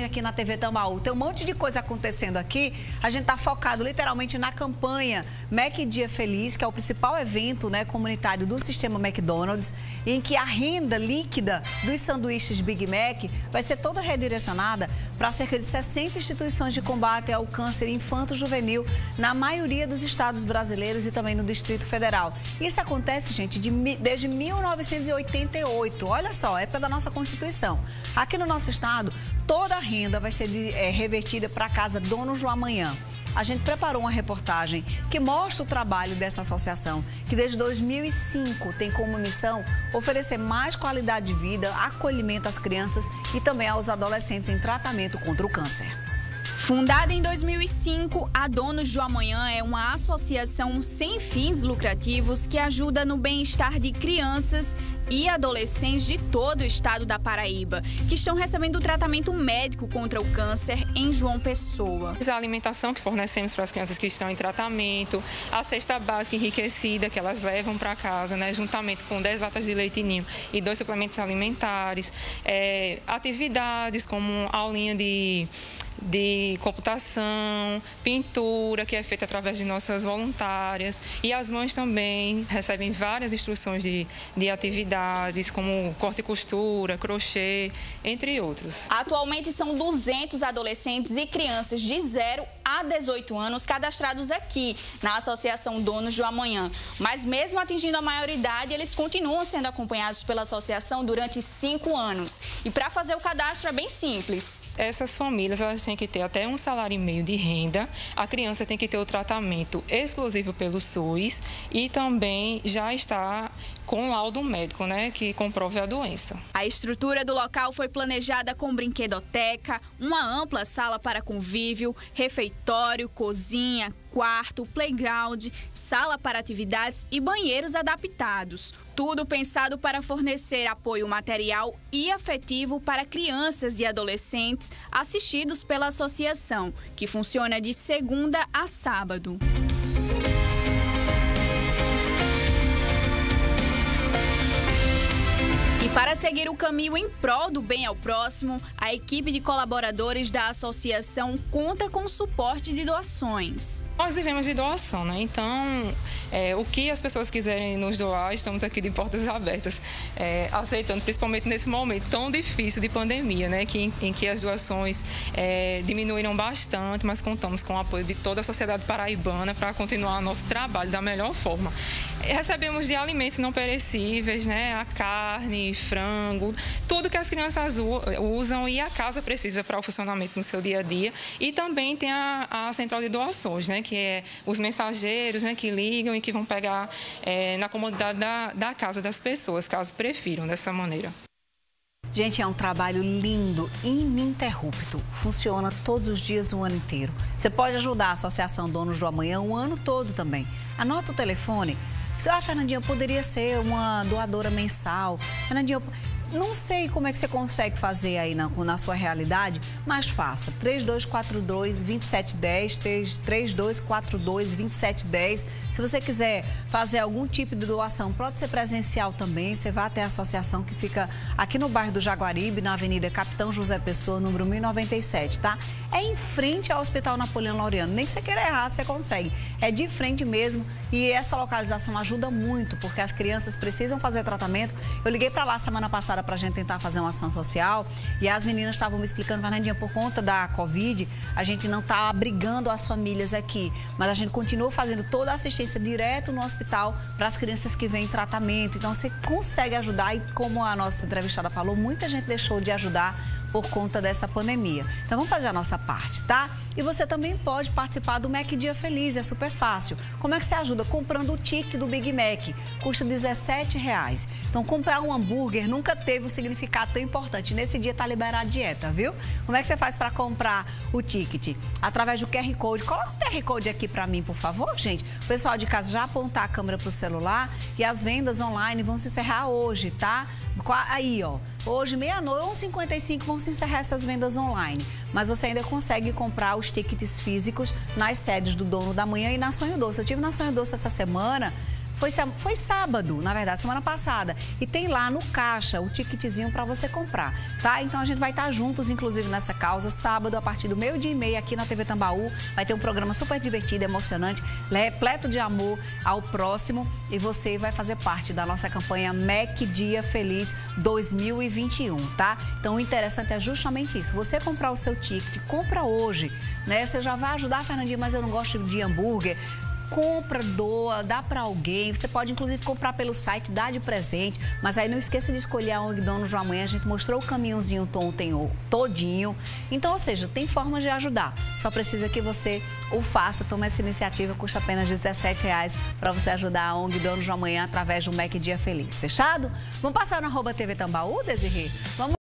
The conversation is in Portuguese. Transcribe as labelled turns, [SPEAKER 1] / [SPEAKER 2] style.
[SPEAKER 1] aqui na TV Tambaú. Tem um monte de coisa acontecendo aqui. A gente está focado literalmente na campanha Mac Dia Feliz, que é o principal evento, né, comunitário do sistema McDonald's, em que a renda líquida dos sanduíches Big Mac vai ser toda redirecionada para cerca de 60 instituições de combate ao câncer infanto-juvenil na maioria dos estados brasileiros e também no Distrito Federal. Isso acontece, gente, desde 1988. Olha só, época da nossa Constituição. Aqui no nosso estado, toda a renda vai ser revertida para a Casa Donos do Amanhã. A gente preparou uma reportagem que mostra o trabalho dessa associação, que desde 2005 tem como missão oferecer mais qualidade de vida, acolhimento às crianças e também aos adolescentes em tratamento contra o câncer.
[SPEAKER 2] Fundada em 2005, a Donos do Amanhã é uma associação sem fins lucrativos que ajuda no bem-estar de crianças e adolescentes de todo o estado da Paraíba, que estão recebendo tratamento médico contra o câncer em João Pessoa.
[SPEAKER 3] A alimentação que fornecemos para as crianças que estão em tratamento, a cesta básica enriquecida que elas levam para casa, né, juntamente com 10 latas de leite ninho e 2 suplementos alimentares, atividades como aulinha de computação, pintura, que é feita através de nossas voluntárias. E as mães também recebem várias instruções de atividades, como corte e costura, crochê, entre outros.
[SPEAKER 2] Atualmente são 200 adolescentes e crianças de 0 a 18 anos cadastrados aqui na Associação Donos do Amanhã. Mas mesmo atingindo a maioridade, eles continuam sendo acompanhados pela associação durante 5 anos. E para fazer o cadastro é bem simples.
[SPEAKER 3] Essas famílias, elas têm que ter até 1,5 salário de renda, a criança tem que ter o tratamento exclusivo pelo SUS e também já está com laudo médico, né, que comprove a doença.
[SPEAKER 2] A estrutura do local foi planejada com brinquedoteca, uma ampla sala para convívio, refeitório, cozinha, quarto, playground, sala para atividades e banheiros adaptados. Tudo pensado para fornecer apoio material e afetivo para crianças e adolescentes assistidos pela associação, que funciona de segunda a sábado. Para seguir o caminho em prol do bem ao próximo, a equipe de colaboradores da associação conta com suporte de doações.
[SPEAKER 3] Nós vivemos de doação, né? Então, o que as pessoas quiserem nos doar, estamos aqui de portas abertas, aceitando, principalmente nesse momento tão difícil de pandemia, né? Em que as doações diminuíram bastante, mas contamos com o apoio de toda a sociedade paraibana para continuar nosso trabalho da melhor forma. Recebemos de alimentos não perecíveis, né? A carne, frango, tudo que as crianças usam e a casa precisa para o funcionamento no seu dia a dia. E também tem a central de doações, né, que é os mensageiros, né, que ligam e que vão pegar na comodidade da casa das pessoas, caso prefiram dessa maneira.
[SPEAKER 1] Gente, é um trabalho lindo, ininterrupto. Funciona todos os dias, o ano inteiro. Você pode ajudar a Associação Donos do Amanhã o ano todo também. Anota o telefone. Fernandinha, poderia ser uma doadora mensal. Fernandinha, não sei como é que você consegue fazer aí na sua realidade, mas faça. 3242-2710, 3242-2710. Se você quiser fazer algum tipo de doação, pode ser presencial também. Você vai até a associação que fica aqui no bairro do Jaguaribe, na Avenida Capitão José Pessoa, número 1097, tá? É em frente ao Hospital Napoleão Laureano. Nem que você queira errar, você consegue. É de frente mesmo e essa localização ajuda muito, porque as crianças precisam fazer tratamento. Eu liguei para lá semana passada para a gente tentar fazer uma ação social e as meninas estavam me explicando, Fernandinha, por conta da Covid, a gente não está abrigando as famílias aqui, mas a gente continua fazendo toda a assistência direto no hospital para as crianças que vêm em tratamento. Então você consegue ajudar e, como a nossa entrevistada falou, muita gente deixou de ajudar por conta dessa pandemia. Então vamos fazer a nossa parte, tá? E você também pode participar do Mac Dia Feliz, é super fácil. Como é que você ajuda? Comprando o ticket do Big Mac, custa R$17. Então comprar um hambúrguer nunca teve um significado tão importante. Nesse dia tá liberada a dieta, viu? Como é que você faz para comprar o ticket? Através do QR Code. Coloca o QR Code aqui para mim, por favor, gente. O pessoal de casa já apontar a câmera pro celular e as vendas online vão se encerrar hoje, tá? Aí, ó, hoje meia-noite, 11h55, vão se encerrar essas vendas online. Mas você ainda consegue comprar os tickets físicos nas sedes do Dono da Manhã e na Sonho Doce. Eu estive na Sonho Doce essa semana, Foi sábado, na verdade, semana passada. E tem lá no caixa o ticketzinho para você comprar, tá? Então a gente vai estar juntos, inclusive, nessa causa. Sábado, a partir do 12h30, aqui na TV Tambaú, vai ter um programa super divertido, emocionante, repleto de amor ao próximo. E você vai fazer parte da nossa campanha MEC Dia Feliz 2021, tá? Então o interessante é justamente isso. Você comprar o seu ticket, compra hoje, né? Você já vai ajudar, Fernandinho, mas eu não gosto de hambúrguer. Compra, doa, dá para alguém. Você pode, inclusive, comprar pelo site, dá de presente. Mas aí não esqueça de escolher a ONG Donos do Amanhã. A gente mostrou o caminhãozinho todinho. Então, ou seja, tem formas de ajudar. Só precisa que você o faça. Tome essa iniciativa. Custa apenas R$17 para você ajudar a ONG Donos do Amanhã através do MEC Dia Feliz. Fechado? Vamos passar no @TV Tambaú, Desirê? Vamos